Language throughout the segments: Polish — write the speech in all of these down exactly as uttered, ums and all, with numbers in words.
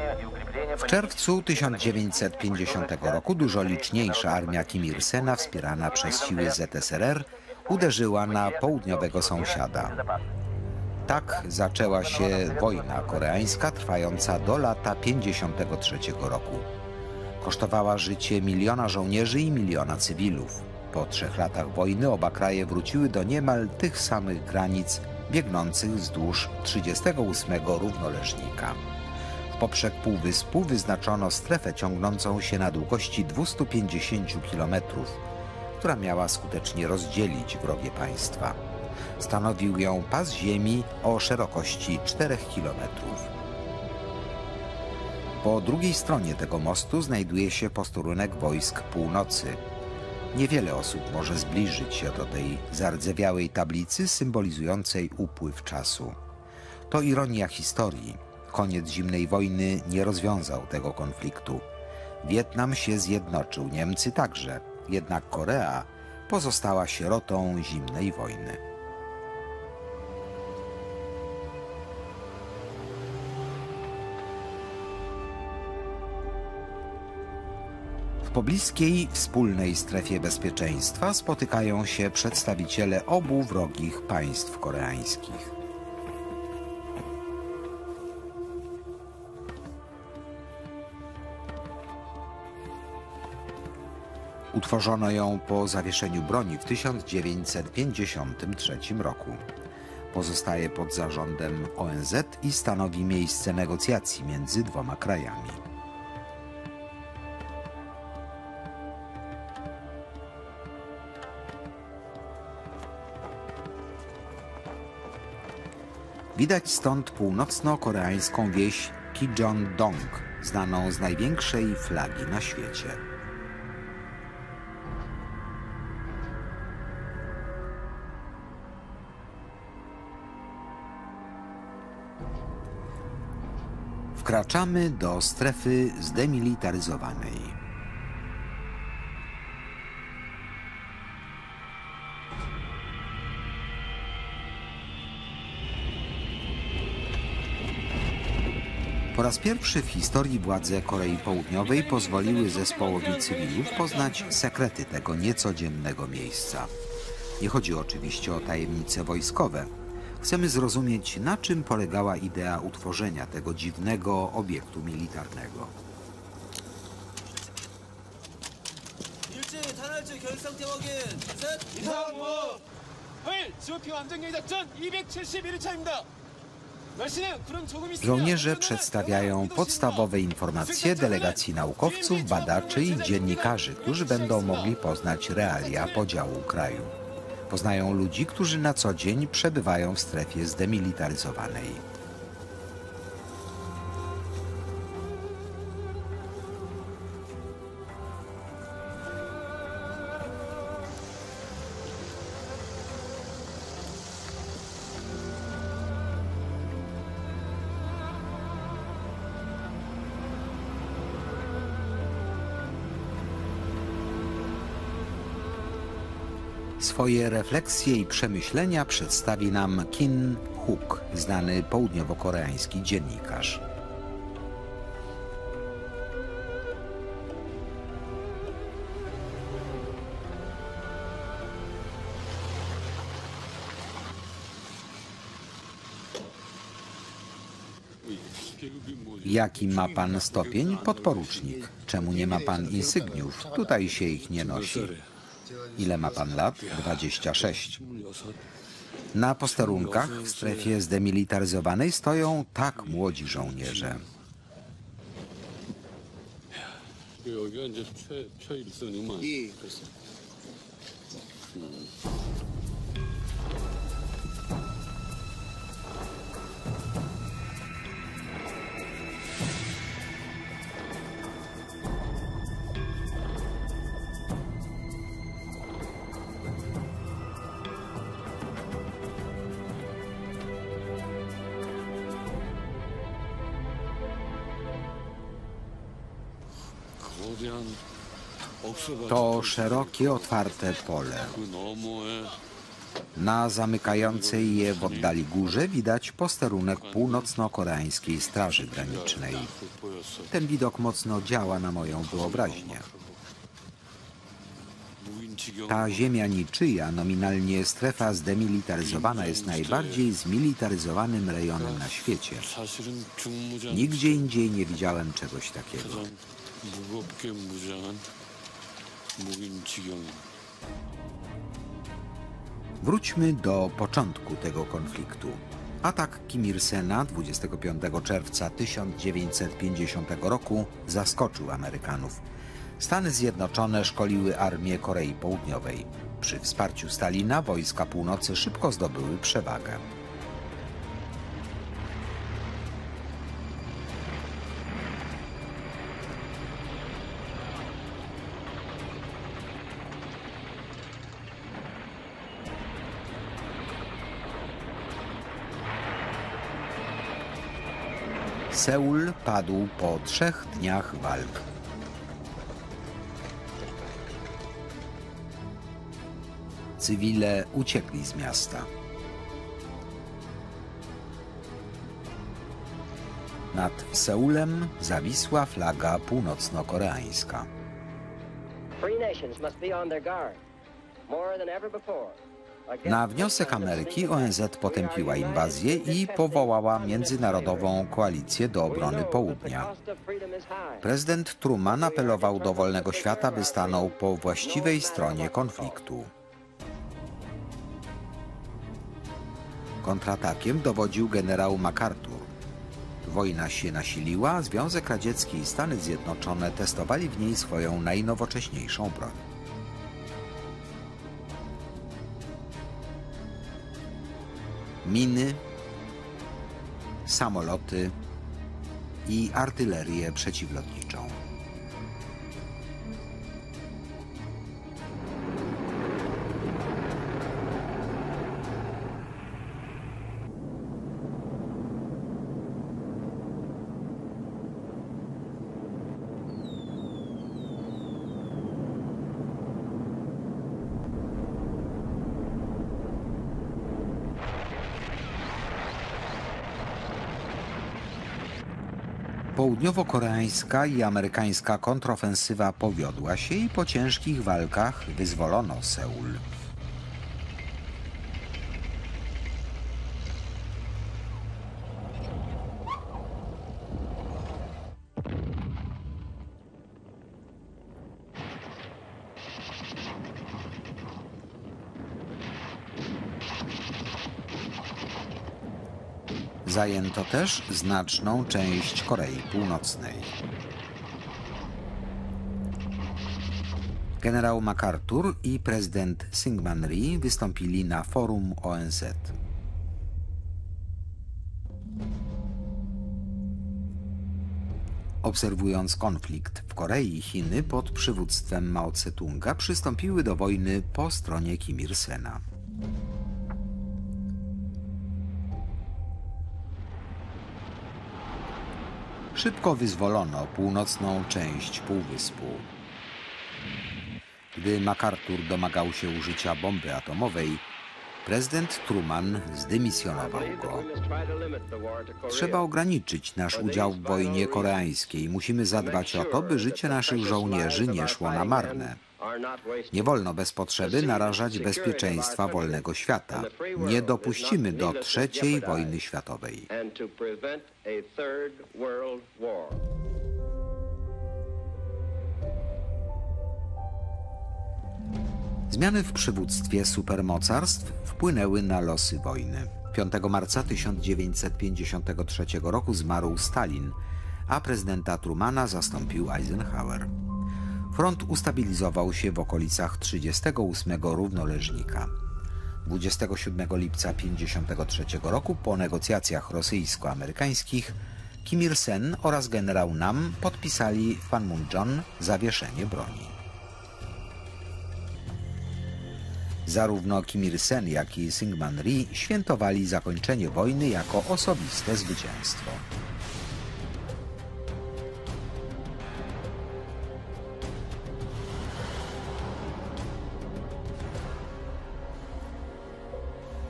W czerwcu tysiąc dziewięćset pięćdziesiątego roku dużo liczniejsza armia Kim Il-sena, wspierana przez siły Z S R R, uderzyła na południowego sąsiada. Tak zaczęła się wojna koreańska, trwająca do lata pięćdziesiątego trzeciego roku. Kosztowała życie miliona żołnierzy i miliona cywilów. Po trzech latach wojny oba kraje wróciły do niemal tych samych granic biegnących wzdłuż trzydziestego ósmego równoleżnika. W poprzek półwyspu wyznaczono strefę ciągnącą się na długości dwustu pięćdziesięciu kilometrów, która miała skutecznie rozdzielić wrogie państwa. Stanowił ją pas ziemi o szerokości czterech kilometrów. Po drugiej stronie tego mostu znajduje się posterunek wojsk północy. Niewiele osób może zbliżyć się do tej zardzewiałej tablicy symbolizującej upływ czasu. To ironia historii. Koniec zimnej wojny nie rozwiązał tego konfliktu. Wietnam się zjednoczył, Niemcy także. Jednak Korea pozostała sierotą zimnej wojny. W pobliskiej wspólnej strefie bezpieczeństwa spotykają się przedstawiciele obu wrogich państw koreańskich. Utworzono ją po zawieszeniu broni w tysiąc dziewięćset pięćdziesiątym trzecim roku. Pozostaje pod zarządem O N Z i stanowi miejsce negocjacji między dwoma krajami. Widać stąd północno-koreańską wieś Kijeon-dong, znaną z największej flagi na świecie. Wkraczamy do strefy zdemilitaryzowanej. Po raz pierwszy w historii władze Korei Południowej pozwoliły zespołowi cywilów poznać sekrety tego niecodziennego miejsca. Nie chodzi oczywiście o tajemnice wojskowe. Chcemy zrozumieć, na czym polegała idea utworzenia tego dziwnego obiektu militarnego. Żołnierze przedstawiają podstawowe informacje delegacji naukowców, badaczy i dziennikarzy, którzy będą mogli poznać realia podziału kraju. Poznają ludzi, którzy na co dzień przebywają w strefie zdemilitaryzowanej. Swoje refleksje i przemyślenia przedstawi nam Kim Hook, znany południowo-koreański dziennikarz. Jaki ma pan stopień? Podporucznik. Czemu nie ma pan insygniów? Tutaj się ich nie nosi. Ile ma pan lat? dwadzieścia sześć. Na posterunkach w strefie zdemilitaryzowanej stoją tak młodzi żołnierze. To szerokie, otwarte pole. Na zamykającej je w oddali górze widać posterunek północno-koreańskiej Straży Granicznej. Ten widok mocno działa na moją wyobraźnię. Ta ziemia niczyja, nominalnie strefa zdemilitaryzowana, jest najbardziej zmilitaryzowanym rejonem na świecie. Nigdzie indziej nie widziałem czegoś takiego. Wróćmy do początku tego konfliktu. Atak Kim Il-sena dwudziestego piątego czerwca tysiąc dziewięćset pięćdziesiątego roku zaskoczył Amerykanów. Stany Zjednoczone szkoliły armię Korei Południowej. Przy wsparciu Stalina wojska północy szybko zdobyły przewagę. Seul padł po trzech dniach walk. Cywile uciekli z miasta. Nad Seulem zawisła flaga północno-koreańska. Na wniosek Ameryki O N Z potępiła inwazję i powołała międzynarodową koalicję do obrony południa. Prezydent Truman apelował do wolnego świata, by stanął po właściwej stronie konfliktu. Kontratakiem dowodził generał MacArthur. Wojna się nasiliła, Związek Radziecki i Stany Zjednoczone testowali w niej swoją najnowocześniejszą broń. Miny, samoloty i artylerię przeciwlotniczą. Południowo-koreańska i amerykańska kontrofensywa powiodła się i po ciężkich walkach wyzwolono Seul. Zajęto też znaczną część Korei Północnej. Generał MacArthur i prezydent Syngman Rhee wystąpili na forum O N Z. Obserwując konflikt w Korei, Chiny pod przywództwem Mao Tse-tunga przystąpiły do wojny po stronie Kim Il-sena. Szybko wyzwolono północną część półwyspu. Gdy MacArthur domagał się użycia bomby atomowej, prezydent Truman zdymisjonował go. Trzeba ograniczyć nasz udział w wojnie koreańskiej. Musimy zadbać o to, by życie naszych żołnierzy nie szło na marne. Nie wolno bez potrzeby narażać bezpieczeństwa wolnego świata. Nie dopuścimy do trzeciej wojny światowej. Zmiany w przywództwie supermocarstw wpłynęły na losy wojny. piątego marca tysiąc dziewięćset pięćdziesiątego trzeciego roku zmarł Stalin, a prezydenta Trumana zastąpił Eisenhower. Front ustabilizował się w okolicach trzydziestego ósmego równoleżnika. dwudziestego siódmego lipca tysiąc dziewięćset pięćdziesiątego trzeciego roku po negocjacjach rosyjsko-amerykańskich Kim Il-sen oraz generał Nam podpisali w Panmunjom zawieszenie broni. Zarówno Kim Il-sen, jak i Syngman Rhee świętowali zakończenie wojny jako osobiste zwycięstwo.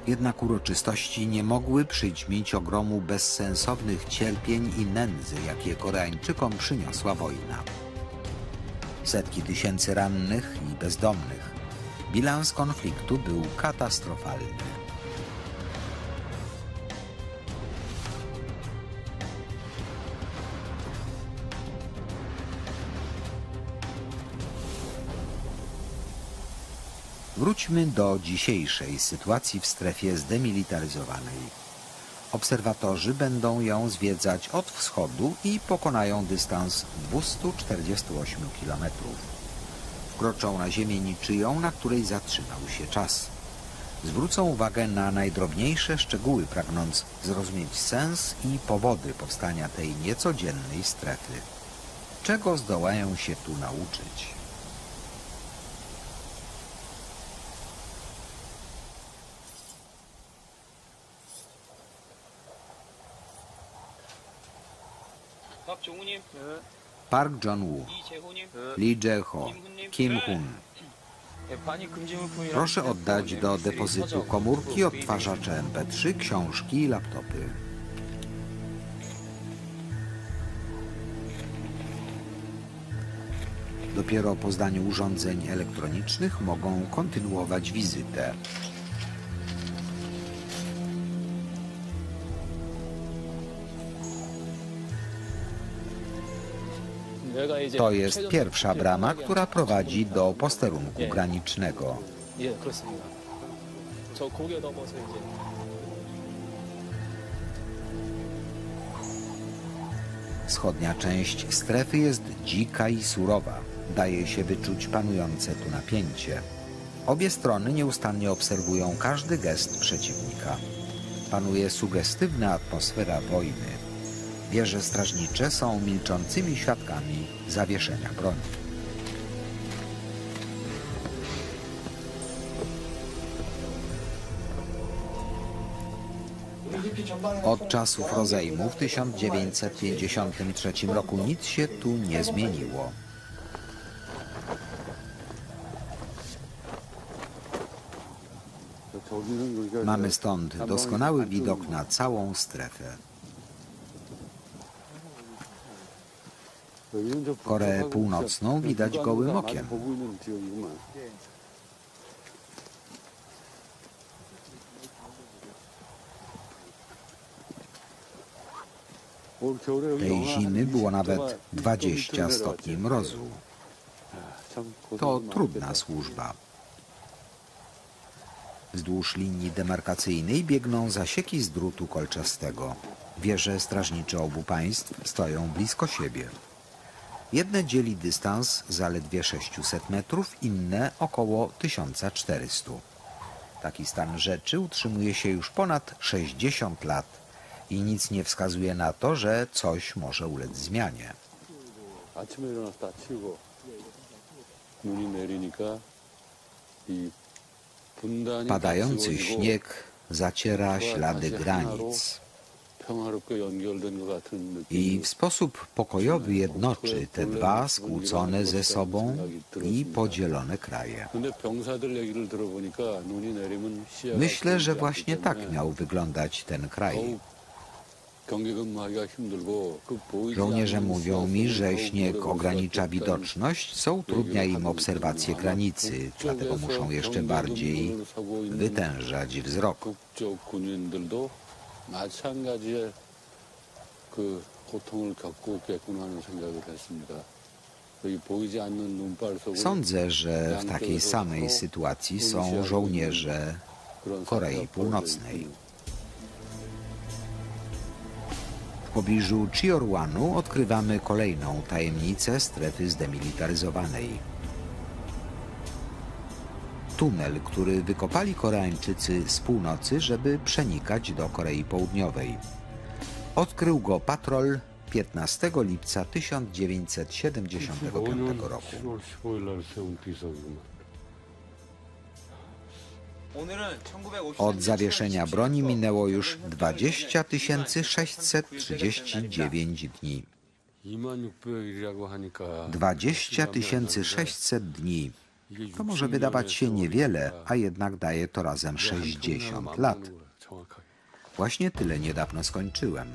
Jednak uroczystości nie mogły przyćmić ogromu bezsensownych cierpień i nędzy, jakie Koreańczykom przyniosła wojna. Setki tysięcy rannych i bezdomnych. Bilans konfliktu był katastrofalny. Wróćmy do dzisiejszej sytuacji w strefie zdemilitaryzowanej. Obserwatorzy będą ją zwiedzać od wschodu i pokonają dystans dwieście czterdzieści osiem kilometrów. Wkroczą na ziemię niczyją, na której zatrzymał się czas. Zwrócą uwagę na najdrobniejsze szczegóły, pragnąc zrozumieć sens i powody powstania tej niecodziennej strefy. Czego zdołają się tu nauczyć? Park Jong-woo, Lee Jae-ho, Kim Hun. Proszę oddać do depozytu komórki, odtwarzacze em pe trzy, książki i laptopy. Dopiero po zdaniu urządzeń elektronicznych mogą kontynuować wizytę. To jest pierwsza brama, która prowadzi do posterunku granicznego. Wschodnia część strefy jest dzika i surowa. Daje się wyczuć panujące tu napięcie. Obie strony nieustannie obserwują każdy gest przeciwnika. Panuje sugestywna atmosfera wojny. Wieże strażnicze są milczącymi świadkami zawieszenia broni. Od czasów rozejmu w tysiąc dziewięćset pięćdziesiątym trzecim roku nic się tu nie zmieniło. Mamy stąd doskonały widok na całą strefę. Koreę Północną widać gołym okiem. Tej zimy było nawet dwadzieścia stopni mrozu. To trudna służba. Wzdłuż linii demarkacyjnej biegną zasieki z drutu kolczastego. Wieże strażnicze obu państw stoją blisko siebie. Jedne dzieli dystans zaledwie sześćset metrów, inne około tysiąc czterysta. Taki stan rzeczy utrzymuje się już ponad sześćdziesiąt lat i nic nie wskazuje na to, że coś może ulec zmianie. Padający śnieg zaciera ślady granic i w sposób pokojowy jednoczy te dwa skłócone ze sobą i podzielone kraje. Myślę, że właśnie tak miał wyglądać ten kraj. Żołnierze mówią mi, że śnieg ogranicza widoczność, co utrudnia im obserwację granicy, dlatego muszą jeszcze bardziej wytężać wzrok. Sądzę, że w takiej samej sytuacji są żołnierze Korei Północnej. W pobliżu Cheorwanu odkrywamy kolejną tajemnicę strefy zdemilitaryzowanej. Tunel, który wykopali Koreańczycy z północy, żeby przenikać do Korei Południowej. Odkrył go patrol piętnastego lipca tysiąc dziewięćset siedemdziesiątego piątego roku. Od zawieszenia broni minęło już dwadzieścia tysięcy sześćset trzydzieści dziewięć dni. dwadzieścia tysięcy sześćset dni. To może wydawać się niewiele, a jednak daje to razem sześćdziesiąt lat. Właśnie tyle niedawno skończyłem.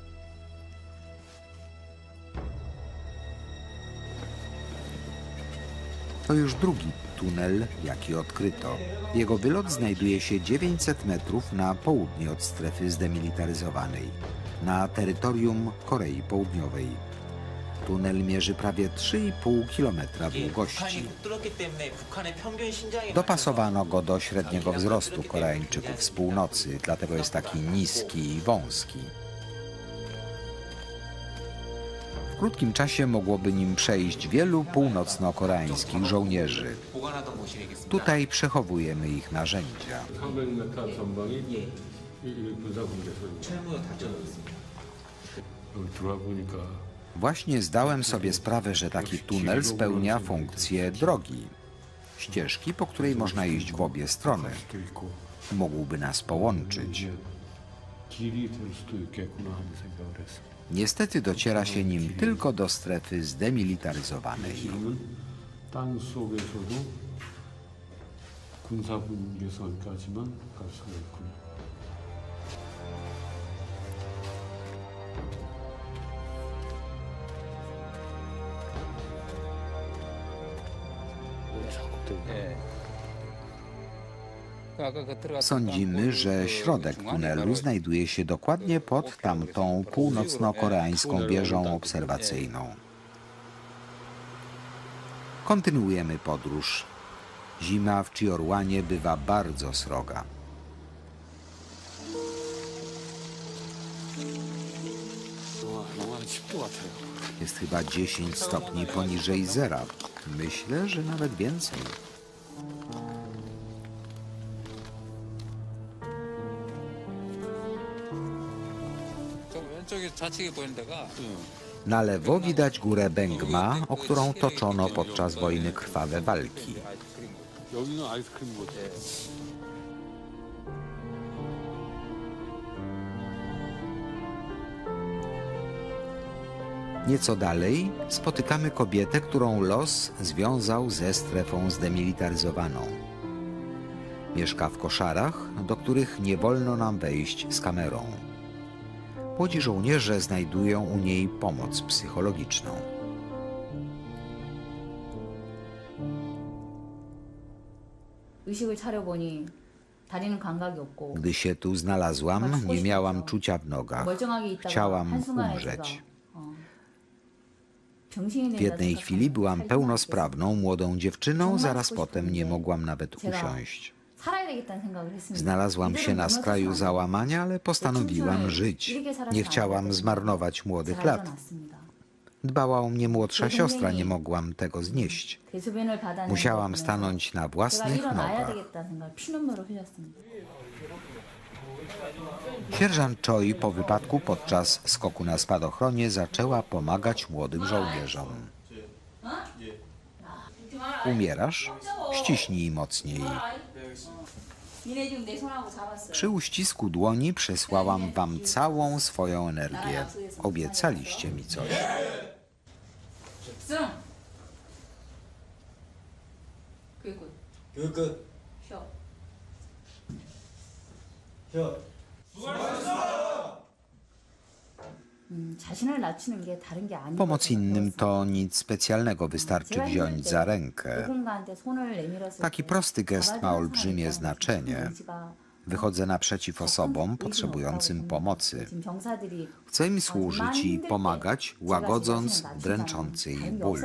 To już drugi tunel, jaki odkryto. Jego wylot znajduje się dziewięćset metrów na południe od strefy zdemilitaryzowanej, na terytorium Korei Południowej. Tunel mierzy prawie trzy i pół kilometra długości. Dopasowano go do średniego wzrostu Koreańczyków z północy, dlatego jest taki niski i wąski. W krótkim czasie mogłoby nim przejść wielu północno-koreańskich żołnierzy. Tutaj przechowujemy ich narzędzia. Właśnie zdałem sobie sprawę, że taki tunel spełnia funkcję drogi. Ścieżki, po której można iść w obie strony. Mógłby nas połączyć. Niestety dociera się nim tylko do strefy zdemilitaryzowanej. Sądzimy, że środek tunelu znajduje się dokładnie pod tamtą północno-koreańską wieżą obserwacyjną. Kontynuujemy podróż. Zima w Chiorwanie bywa bardzo sroga. Jest chyba dziesięć stopni poniżej zera. Myślę, że nawet więcej. Na lewo widać górę Bengma, o którą toczono podczas wojny krwawe walki. Nieco dalej spotykamy kobietę, którą los związał ze strefą zdemilitaryzowaną. Mieszka w koszarach, do których nie wolno nam wejść z kamerą. Młodzi żołnierze znajdują u niej pomoc psychologiczną. Gdy się tu znalazłam, nie miałam czucia w nogach. Chciałam umrzeć. W jednej chwili byłam pełnosprawną, młodą dziewczyną, zaraz potem nie mogłam nawet usiąść. Znalazłam się na skraju załamania, ale postanowiłam żyć. Nie chciałam zmarnować młodych lat. Dbała o mnie młodsza siostra, nie mogłam tego znieść. Musiałam stanąć na własnych nogach. Sierżant Choi po wypadku podczas skoku na spadochronie zaczęła pomagać młodym żołnierzom. Umierasz? Ściśnij mocniej. Przy uścisku dłoni przesłałam wam całą swoją energię. Obiecaliście mi coś. Pomoc innym to nic specjalnego, wystarczy wziąć za rękę. Taki prosty gest ma olbrzymie znaczenie. Wychodzę naprzeciw osobom potrzebującym pomocy. Chcę im służyć i pomagać, łagodząc dręczący ich ból.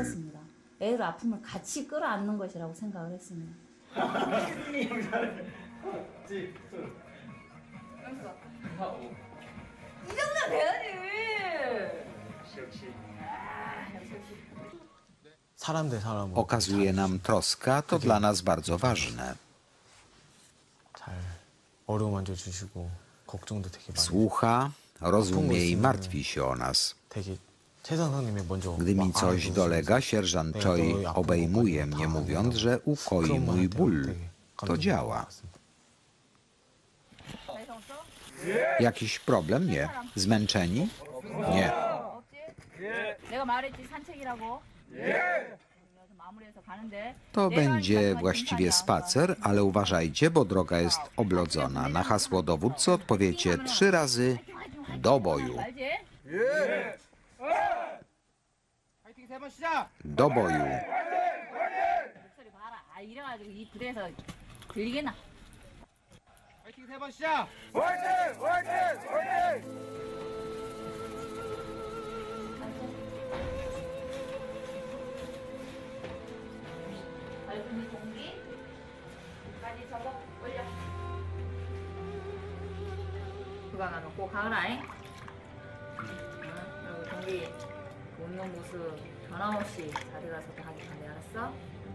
Okazuje nam troskę, to dla nas bardzo ważne. Słucha, rozumie i martwi się o nas. Gdy mi coś dolega, sierżant Choi obejmuje mnie, mówiąc, że ukoi mój ból. To działa. Jakiś problem? Nie. To będzie właściwie spacer, ale uważajcie, bo droga jest oblodzona. Na hasło dowódcy odpowiecie trzy razy do boju. Do boju. 그거는 꼭 하라잉. 그리고 동기 운동 모습 변함없이 자리 가서 하기 전에 알았어?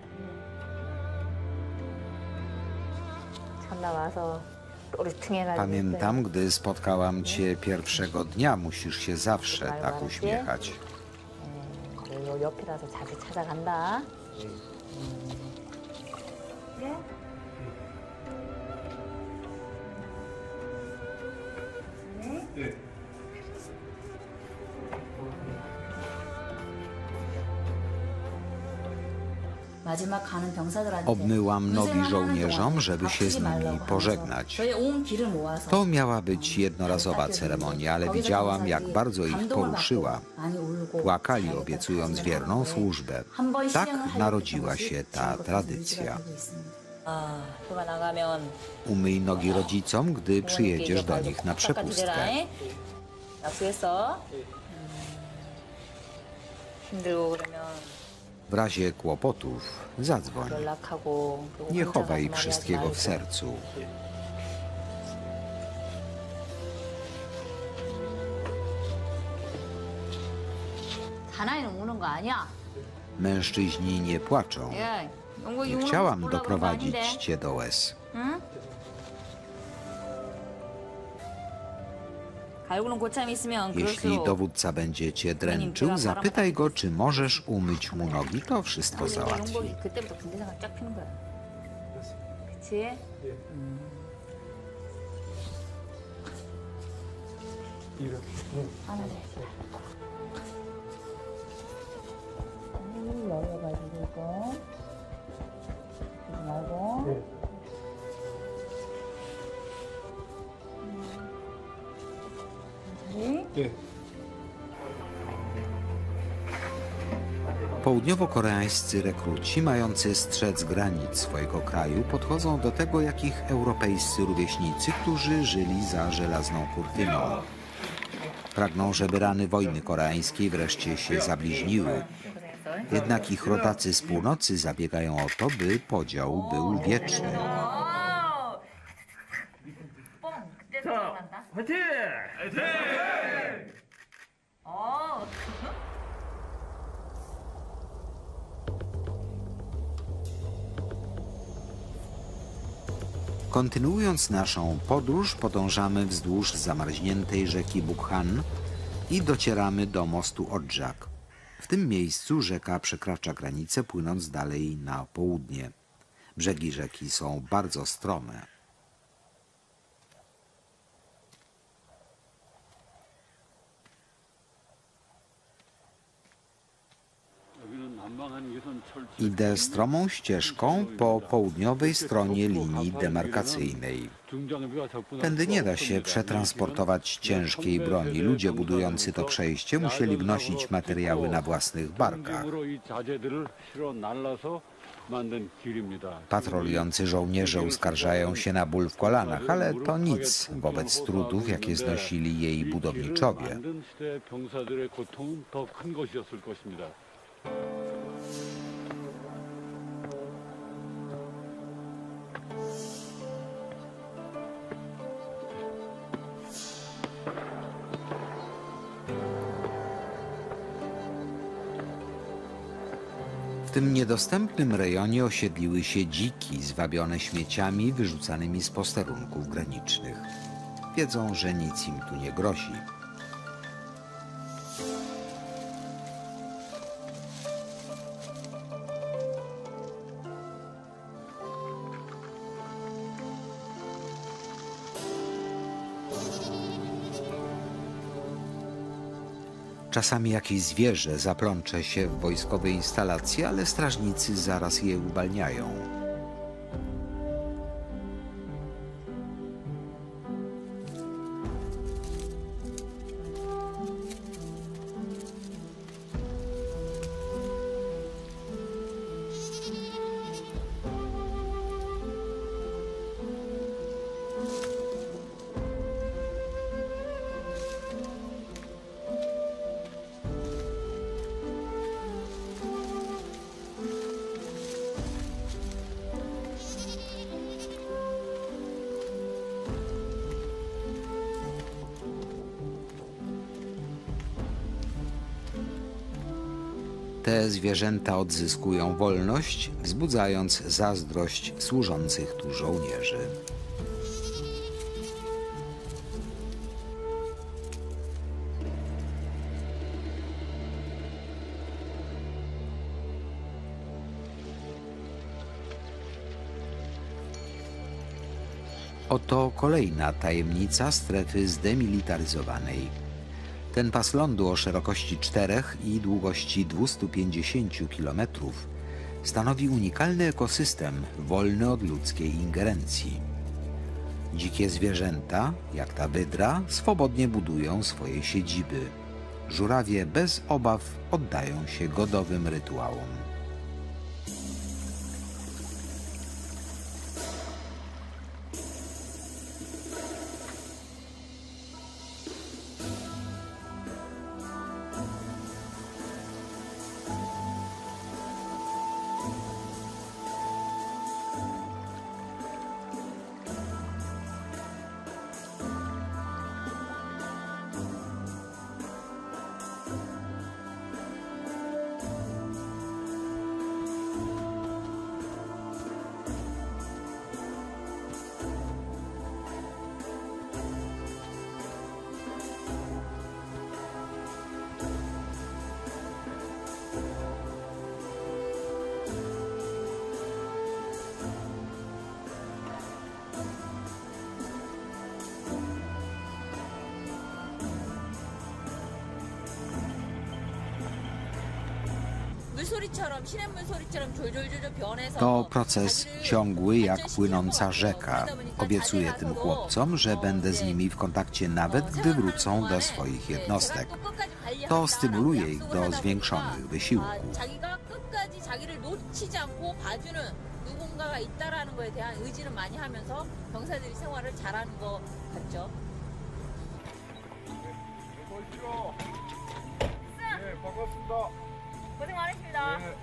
참나 와서 Pamiętam, gdy spotkałam cię pierwszego dnia, musisz się zawsze tak uśmiechać. 옆이라서 자주 찾아간다. Obmyłam nogi żołnierzom, żeby się z nimi pożegnać. To miała być jednorazowa ceremonia, ale widziałam, jak bardzo ich poruszyła. Płakali, obiecując wierną służbę. Tak narodziła się ta tradycja. Umyj nogi rodzicom, gdy przyjedziesz do nich na przepustkę. W razie kłopotów zadzwoń. Nie chowaj wszystkiego w sercu. Mężczyźni nie płaczą. Nie chciałam doprowadzić cię do łez. Jeśli dowódca będzie cię dręczył, zapytaj go, czy możesz umyć mu nogi. To wszystko załatwi. Południowo-koreańscy rekruci, mający strzec granic swojego kraju, podchodzą do tego jak ich europejscy rówieśnicy, którzy żyli za żelazną kurtyną. Pragną, żeby rany wojny koreańskiej wreszcie się zabliźniły. Jednak ich rodacy z północy zabiegają o to, by podział był wieczny. Kontynuując naszą podróż, podążamy wzdłuż zamarzniętej rzeki Bukhan i docieramy do mostu Odżak. W tym miejscu rzeka przekracza granicę, płynąc dalej na południe. Brzegi rzeki są bardzo strome. Idę stromą ścieżką po południowej stronie linii demarkacyjnej. Tędy nie da się przetransportować ciężkiej broni. Ludzie budujący to przejście musieli wnosić materiały na własnych barkach. Patrolujący żołnierze uskarżają się na ból w kolanach, ale to nic wobec trudów, jakie znosili jej budowniczowie. W tym niedostępnym rejonie osiedliły się dziki, zwabione śmieciami wyrzucanymi z posterunków granicznych. Wiedzą, że nic im tu nie grozi. Czasami jakieś zwierzę zaplącze się w wojskowej instalacji, ale strażnicy zaraz je uwalniają. Te zwierzęta odzyskują wolność, wzbudzając zazdrość służących tu żołnierzy. Oto kolejna tajemnica strefy zdemilitaryzowanej. Ten pas lądu o szerokości czterech i długości dwustu pięćdziesięciu kilometrów stanowi unikalny ekosystem wolny od ludzkiej ingerencji. Dzikie zwierzęta, jak ta wydra, swobodnie budują swoje siedziby. Żurawie bez obaw oddają się godowym rytuałom. To proces ciągły jak płynąca rzeka. Obiecuję tym chłopcom, że będę z nimi w kontakcie nawet gdy wrócą do swoich jednostek. To stymuluje ich do zwiększonych wysiłków. 누군가가 있다라는 거에 대한 의지를 많이 하면서 병사들이 생활을 잘하는 것 같죠. 네, 반갑습니다. 고생 많으십니다. 네.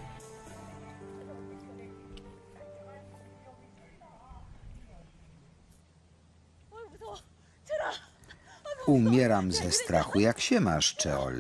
어이 무서워. 철아. Umieram ze strachu. Jak się masz, Czeol?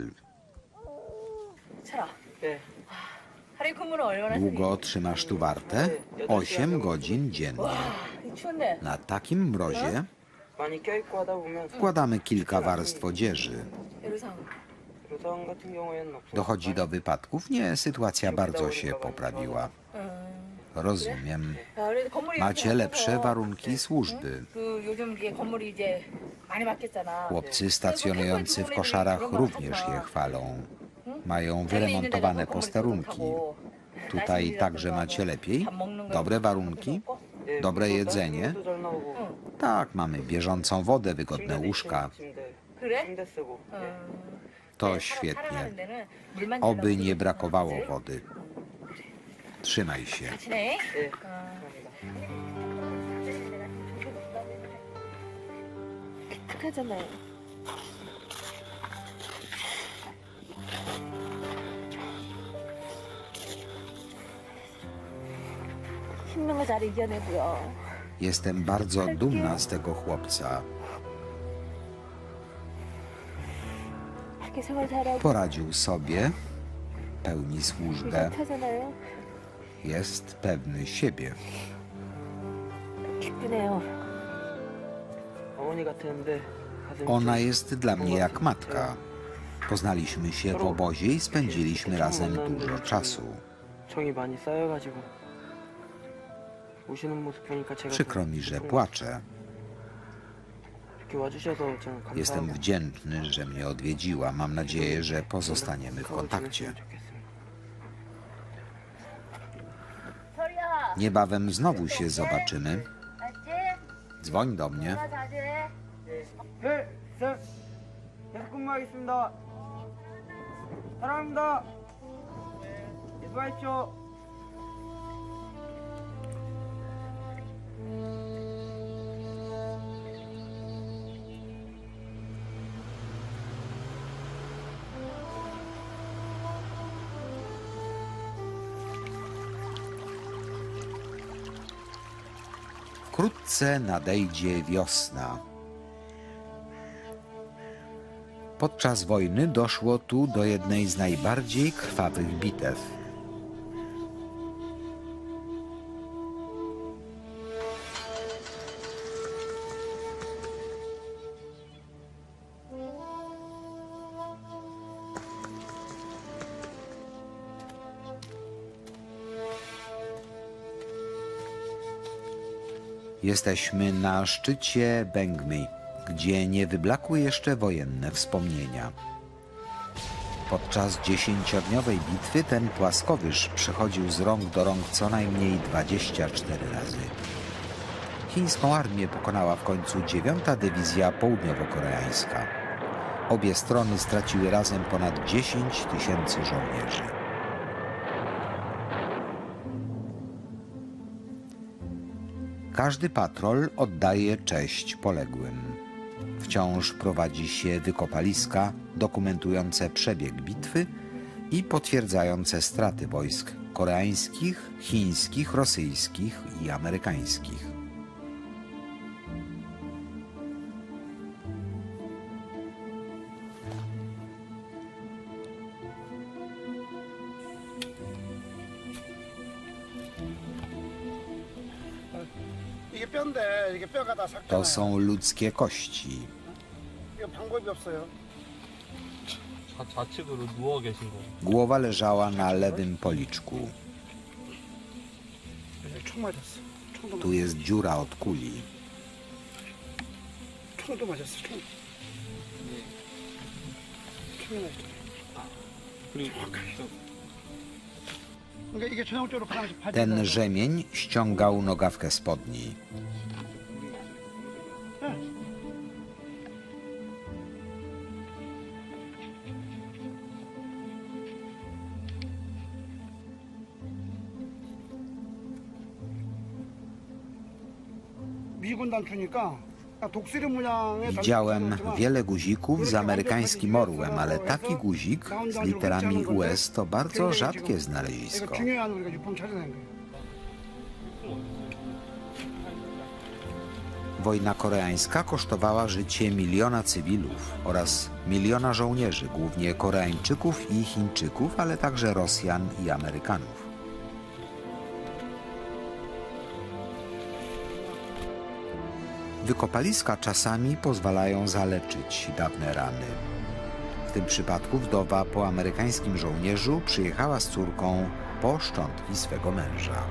철아. 네. 하루 근무는 얼마나 Długo trzymasz tu wartę? Osiem godzin dziennie. 추운데. Na takim mrozie 많이 껴있고 하다 보면 wkładamy kilka warstw odzieży. 예루상. 부상 같은 경우에는 없어요. Dochodzi do wypadków? Nie, sytuacja bardzo się poprawiła. Rozumiem. 야, 그래도 건물이 Macie 이렇게 lepsze 바뀌어서, warunki służby. 그 요즘 이게 건물이 이제 많이 바뀌었잖아. Chłopcy stacjonujący w koszarach również je chwalą. Mają wyremontowane posterunki. Tutaj także macie lepiej? Dobre warunki? 네, Dobre 또 jedzenie? 따뜻한 것도 잘 나오고, Tak, mamy bieżącą wodę, wygodne 침대도 łóżka. 있습니다, 침대. 그래? 침대 쓰고. 네. To świetnie. Oby nie brakowało wody. Trzymaj się. 친해? 네, 감사합니다. 착하잖아요. 힘든 거 잘 이겨내고요. Jestem bardzo dumna z tego chłopca. 이렇게 생활 잘하고 Poradził sobie, pełni służbę, 착하잖아요. jest pewny siebie. 기쁘네요. 어머니 같았는데 가슴이 Ona jest dla mnie jak matka. Poznaliśmy się w obozie i spędziliśmy razem dużo czasu. 정이 많이 쌓여가지고 우시는 모습 보니까 제가 Przykro mi, że płaczę. 이렇게 와주셔서 저는 감사하고 Jestem wdzięczny, że mnie odwiedziła. Mam nadzieję, że pozostaniemy w kontakcie. Niebawem znowu się zobaczymy. Dzwoń do mnie. 네, 쌤. 계속 근무하겠습니다. 사랑합니다. 네, 수고하십시오. Wkrótce nadejdzie wiosna. Podczas wojny doszło tu do jednej z najbardziej krwawych bitew. Jesteśmy na szczycie Bengmy, gdzie nie wyblakły jeszcze wojenne wspomnienia. Podczas dziesięciodniowej bitwy ten płaskowyż przechodził z rąk do rąk co najmniej dwadzieścia cztery razy. Chińską armię pokonała w końcu dziewiąta Dywizja Południowo-Koreańska. Obie strony straciły razem ponad dziesięć tysięcy żołnierzy. Każdy patrol oddaje cześć poległym. Wciąż prowadzi się wykopaliska dokumentujące przebieg bitwy i potwierdzające straty wojsk koreańskich, chińskich, rosyjskich i amerykańskich. To są ludzkie kości. Głowa leżała na lewym policzku. Tu jest dziura od kuli. Ten rzemień ściągał nogawkę spodni. Widziałem wiele guzików z amerykańskim orłem, ale taki guzik z literami U S to bardzo rzadkie znalezisko. Wojna koreańska kosztowała życie miliona cywilów oraz miliona żołnierzy, głównie Koreańczyków i Chińczyków, ale także Rosjan i Amerykanów. Wykopaliska czasami pozwalają zaleczyć dawne rany. W tym przypadku wdowa po amerykańskim żołnierzu przyjechała z córką po szczątki swego męża.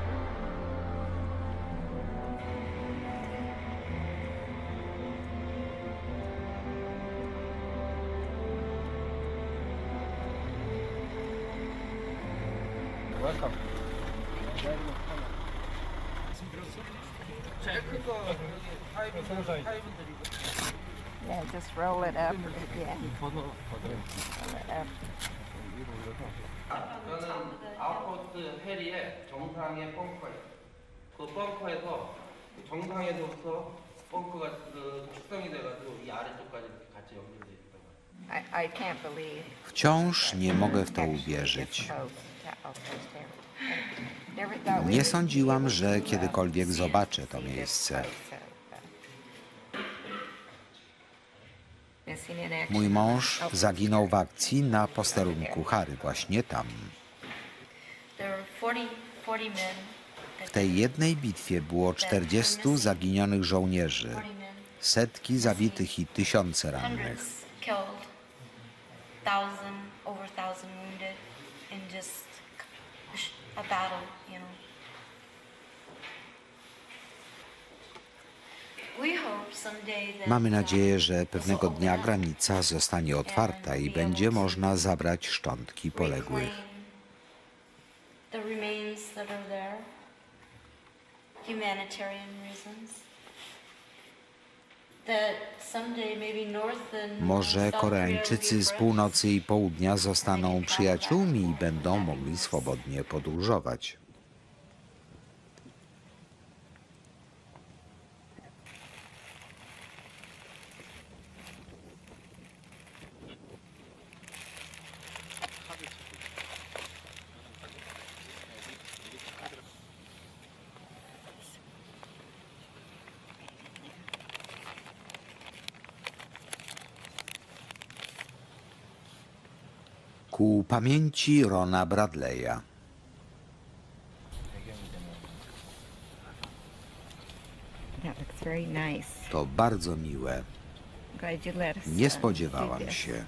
Yeah, just roll it up. Yeah. Roll it up. 저는 아웃포스트 해리의 정상의 벙커예요. 그 벙커에서 정상에서부터 벙커가 그 축성이 돼가지고 이 아래쪽까지 이렇게 같이 연결돼 있던 거예요. I, I can't believe. Wciąż nie mogę w to uwierzyć. Nie sądziłam, że kiedykolwiek zobaczę to miejsce. Mój mąż zaginął w akcji na posterunku Harry, właśnie tam. W tej jednej bitwie było czterdziestu zaginionych żołnierzy, setki zabitych i tysiące rannych. Mamy nadzieję, że pewnego dnia granica zostanie otwarta i będzie można zabrać szczątki poległych. Może Koreańczycy z północy i południa zostaną przyjaciółmi i będą mogli swobodnie podróżować. Ku pamięci Rona Bradley'a. That looks very nice. To bardzo miłe. Glad you let us, Nie uh, spodziewałam do this. się.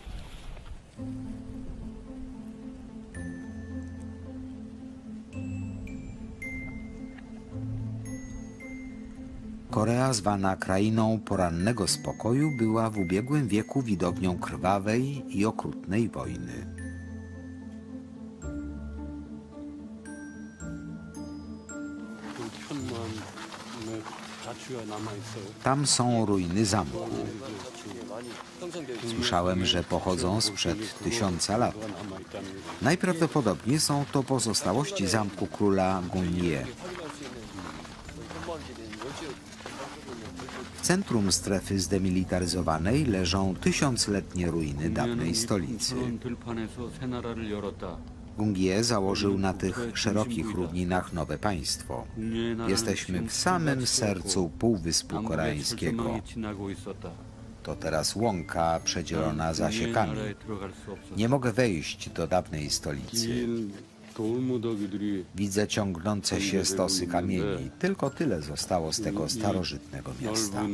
Korea, zwana krainą porannego spokoju, była w ubiegłym wieku widownią krwawej i okrutnej wojny. Tam są ruiny zamku. Słyszałem, że pochodzą sprzed tysiąca lat. Najprawdopodobniej są to pozostałości zamku króla Gunje. W centrum strefy zdemilitaryzowanej leżą tysiącletnie ruiny dawnej stolicy. Gungie założył na tych szerokich równinach nowe państwo. Jesteśmy w samym sercu Półwyspu Koreańskiego. To teraz łąka przedzielona zasiekami. Nie mogę wejść do dawnej stolicy. Widzę ciągnące się stosy kamieni. Tylko tyle zostało z tego starożytnego miasta.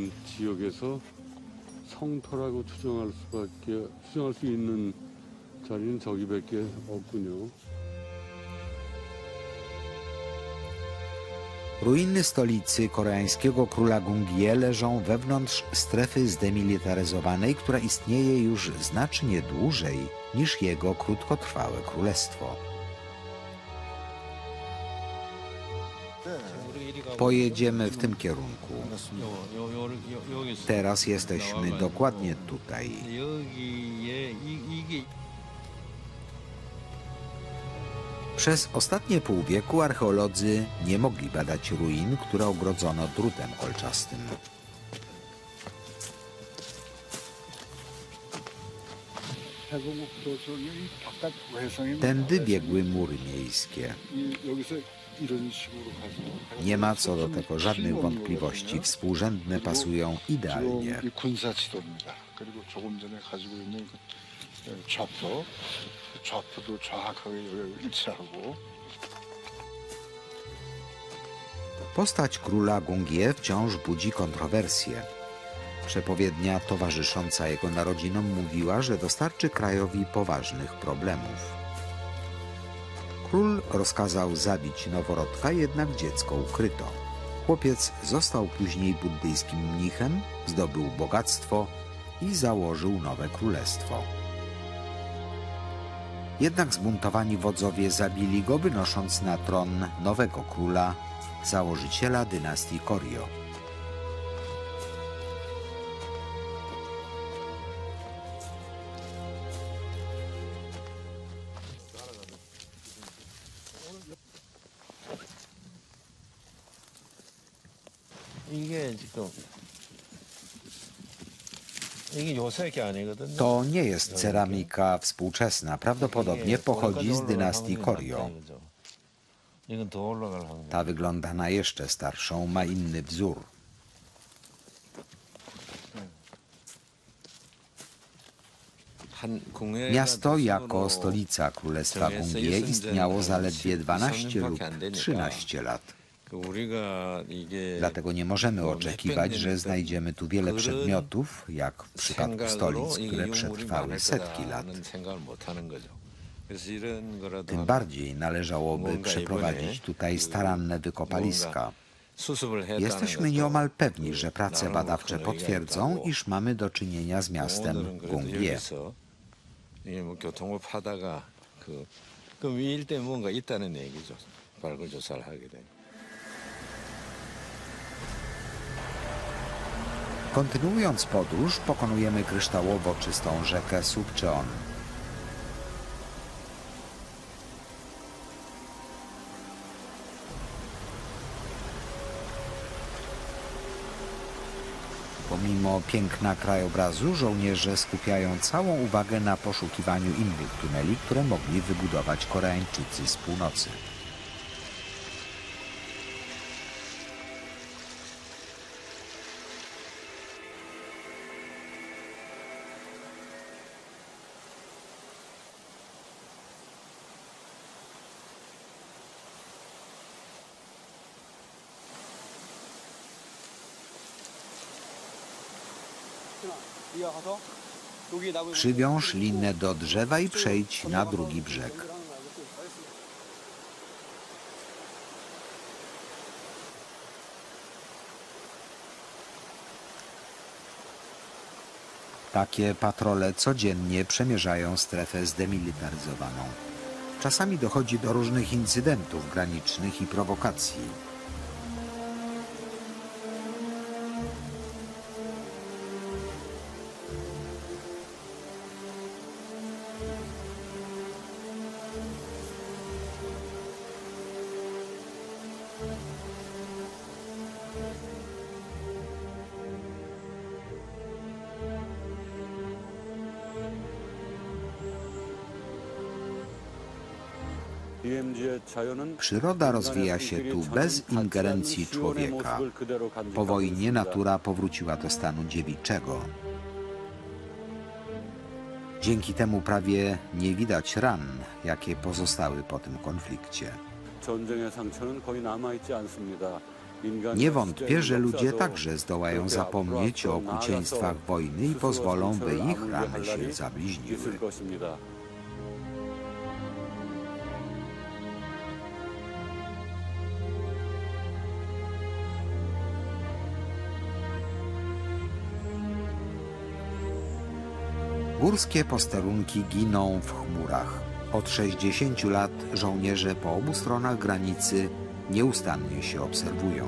Ruiny stolicy koreańskiego króla Gungie leżą wewnątrz strefy zdemilitaryzowanej, która istnieje już znacznie dłużej niż jego krótkotrwałe królestwo. Pojedziemy w tym kierunku. Teraz jesteśmy dokładnie tutaj. Przez ostatnie pół wieku archeolodzy nie mogli badać ruin, które ogrodzono drutem kolczastym. Tędy biegły mury miejskie. Nie ma co do tego żadnych wątpliwości. Współrzędne pasują idealnie. Postać króla Gungie wciąż budzi kontrowersje. Przepowiednia towarzysząca jego narodzinom mówiła, że dostarczy krajowi poważnych problemów. Król rozkazał zabić noworodka, jednak dziecko ukryto. Chłopiec został później buddyjskim mnichem, zdobył bogactwo i założył nowe królestwo. Jednak zbuntowani wodzowie zabili go, wynosząc na tron nowego króla, założyciela dynastii Koryo. To nie jest ceramika współczesna, prawdopodobnie pochodzi z dynastii Koryo. Ta wygląda na jeszcze starszą, ma inny wzór. Miasto jako stolica Królestwa Gungie istniało zaledwie dwanaście lub trzynaście lat. Dlatego nie możemy oczekiwać, że znajdziemy tu wiele przedmiotów, jak w przypadku stolic, które przetrwały setki lat. Tym bardziej należałoby przeprowadzić tutaj staranne wykopaliska. Jesteśmy nieomal pewni, że prace badawcze potwierdzą, iż mamy do czynienia z miastem Gungye. Kontynuując podróż, pokonujemy kryształowo czystą rzekę Supcheon. Pomimo piękna krajobrazu, żołnierze skupiają całą uwagę na poszukiwaniu innych tuneli, które mogli wybudować Koreańczycy z północy. Przywiąż linę do drzewa i przejdź na drugi brzeg. Takie patrole codziennie przemierzają strefę zdemilitaryzowaną. Czasami dochodzi do różnych incydentów granicznych i prowokacji. Przyroda rozwija się tu bez ingerencji człowieka. Po wojnie natura powróciła do stanu dziewiczego. Dzięki temu prawie nie widać ran, jakie pozostały po tym konflikcie. Nie wątpię, że ludzie także zdołają zapomnieć o okrucieństwach wojny i pozwolą, by ich rany się zabliźniły. Górskie posterunki giną w chmurach. Od sześćdziesięciu lat żołnierze po obu stronach granicy nieustannie się obserwują.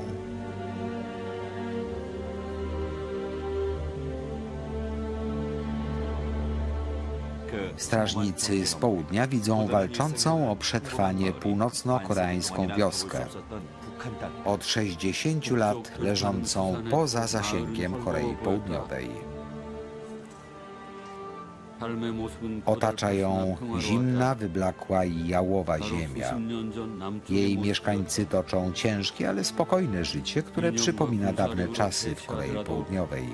Strażnicy z południa widzą walczącą o przetrwanie północno-koreańską wioskę. Od sześćdziesięciu lat leżącą poza zasięgiem Korei Południowej. Otacza ją zimna, wyblakła i jałowa ziemia. Jej mieszkańcy toczą ciężkie, ale spokojne życie, które przypomina dawne czasy w Korei Południowej.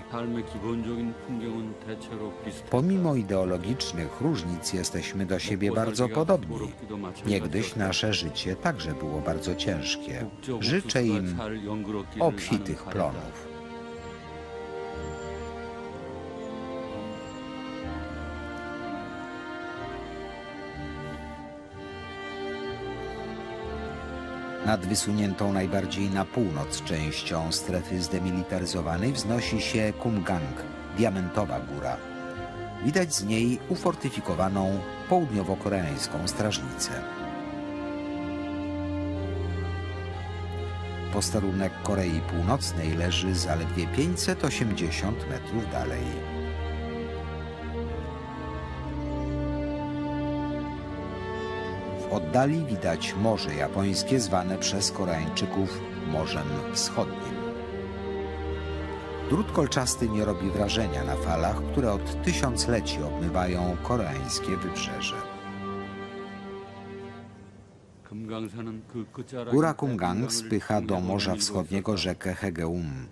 Pomimo ideologicznych różnic jesteśmy do siebie bardzo podobni. Niegdyś nasze życie także było bardzo ciężkie. Życzę im obfitych plonów. Nad wysuniętą najbardziej na północ częścią strefy zdemilitaryzowanej wznosi się Kumgang, diamentowa góra. Widać z niej ufortyfikowaną południowo-koreańską strażnicę. Posterunek Korei Północnej leży zaledwie pięćset osiemdziesiąt metrów dalej. W oddali widać Morze Japońskie zwane przez Koreańczyków Morzem Wschodnim. Drut kolczasty nie robi wrażenia na falach, które od tysiącleci obmywają koreańskie wybrzeże. Góra Kumgang spycha do Morza Wschodniego rzekę Haegeum.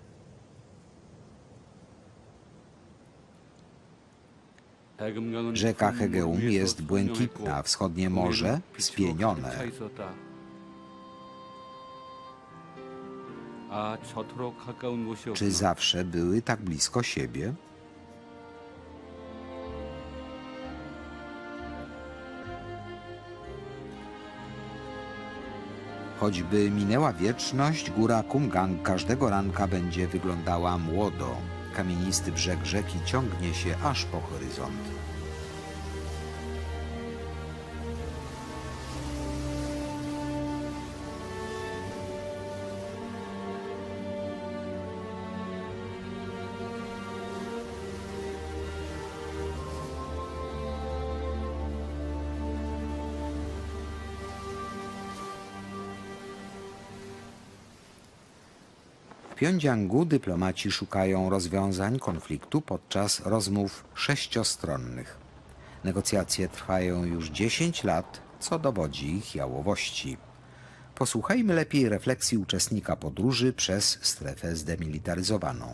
Rzeka Haegeum jest błękitna, wschodnie morze spienione. Czy zawsze były tak blisko siebie? Choćby minęła wieczność, góra Kumgang każdego ranka będzie wyglądała młodo. Kamienisty brzeg rzeki ciągnie się aż po horyzont. W Pjongjangu dyplomaci szukają rozwiązań konfliktu podczas rozmów sześciostronnych. Negocjacje trwają już dziesięć lat, co dowodzi ich jałowości. Posłuchajmy lepiej refleksji uczestnika podróży przez strefę zdemilitaryzowaną.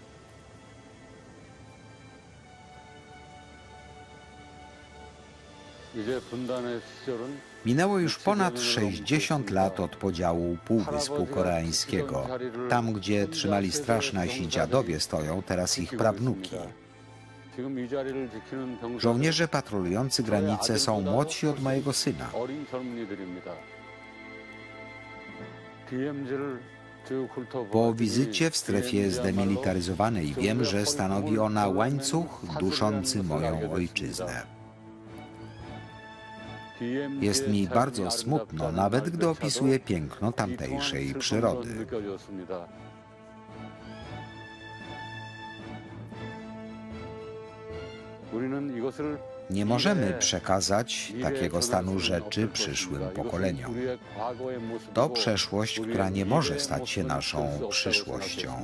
Minęło już ponad sześćdziesiąt lat od podziału Półwyspu Koreańskiego. Tam, gdzie trzymali straż nasi dziadowie, stoją teraz ich prawnuki. Żołnierze patrolujący granice są młodsi od mojego syna. Po wizycie w strefie zdemilitaryzowanej wiem, że stanowi ona łańcuch duszący moją ojczyznę. Jest mi bardzo smutno, nawet gdy opisuję piękno tamtejszej przyrody. Nie możemy przekazać takiego stanu rzeczy przyszłym pokoleniom. To przeszłość, która nie może stać się naszą przyszłością.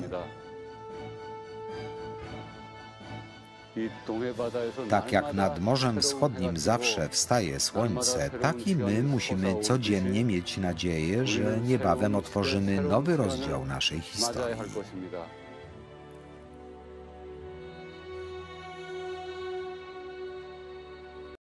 Tak jak nad Morzem Wschodnim zawsze wstaje słońce, tak i my musimy codziennie mieć nadzieję, że niebawem otworzymy nowy rozdział naszej historii.